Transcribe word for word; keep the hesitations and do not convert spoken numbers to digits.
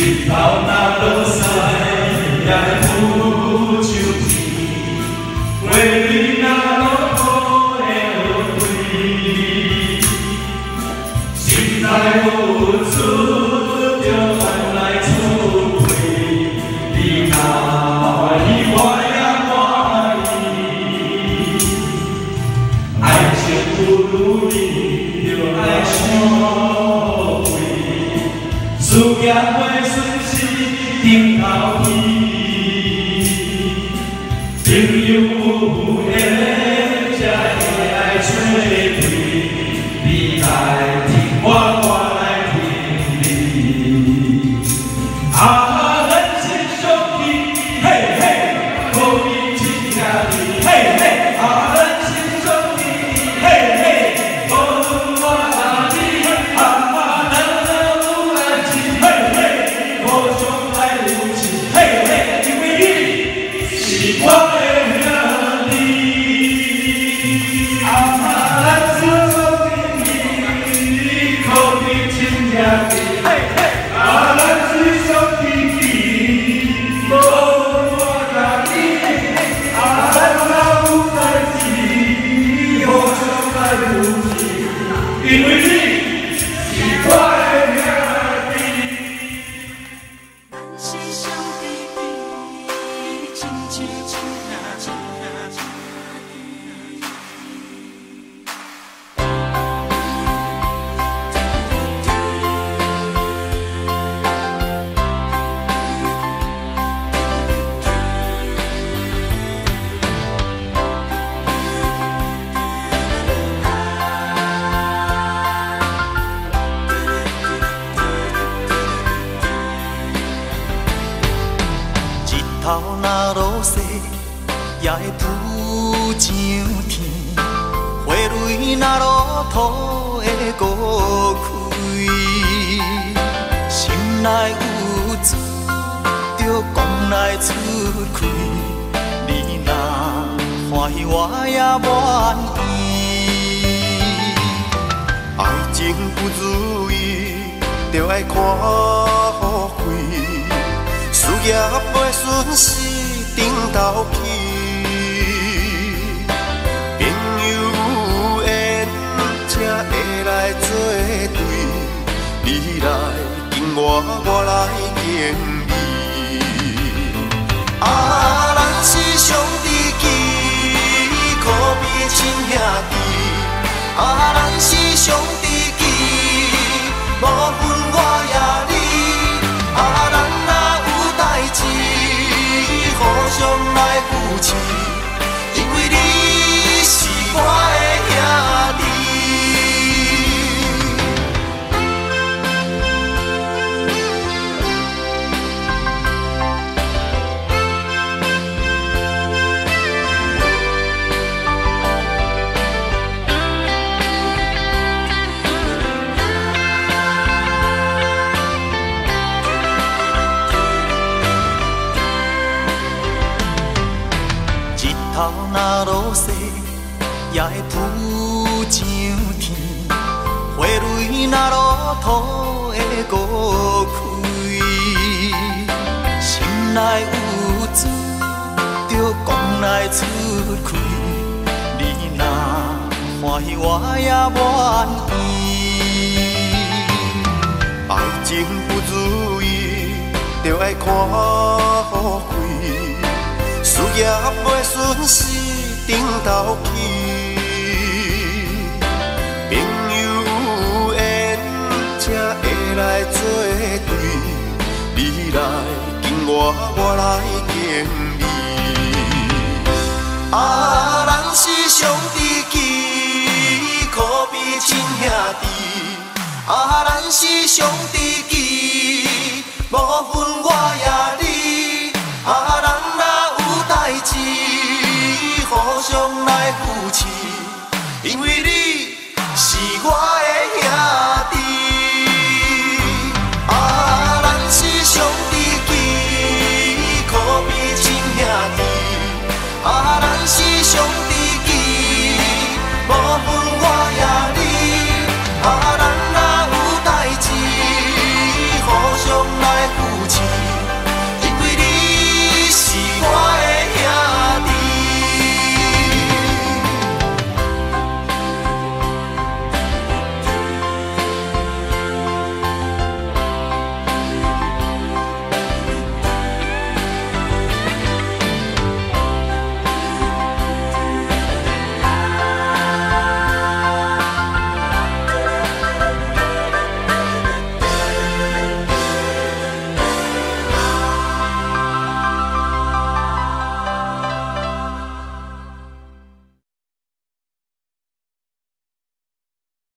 日头若落西，也浮上天。花蕊若落土会落开，心内有出就换来出开。你若欢喜，我也欢喜。爱情不如意，就爱相会。事业袂顺时，顶头去。朋友有缘，才会来找对。你来听我，我来听你。啊，咱是兄弟，嘿嘿，可比亲兄弟，嘿嘿。啊，咱是兄弟，嘿嘿，无论我甲你，啊啊，咱若有爱情，嘿嘿，互相来有情，嘿嘿，因为你是我的。因为你是我的兄弟， 咱是兄弟弟，亲像亲兄亲兄弟。 头若落西，也会浮上天；花蕊若落土会孤开。心内有主，就讲来出开。你若欢喜，我也愿意。爱情不如意，就爱看好开。事业袂顺时，顶头去。朋友有缘，才会来做对。你来敬我，我来敬你。啊，咱是兄弟义，可比亲兄弟。啊，咱是兄弟义，无分我也你。啊，咱互相来扶持，因为你是我的兄弟。头若落西，也会浮上天；花蕊若落土会孤开。心内有主，就讲来出开。你若欢喜，我也愿意。爱情不如意，就爱看好开。事业袂顺时，顶头去。朋友有缘，才会来做对。你来敬我，我来敬你。啊，咱是兄弟义，可比亲兄弟。啊，咱是兄弟义，无分我也你。啊，咱代志互相来扶持，因为你是我的。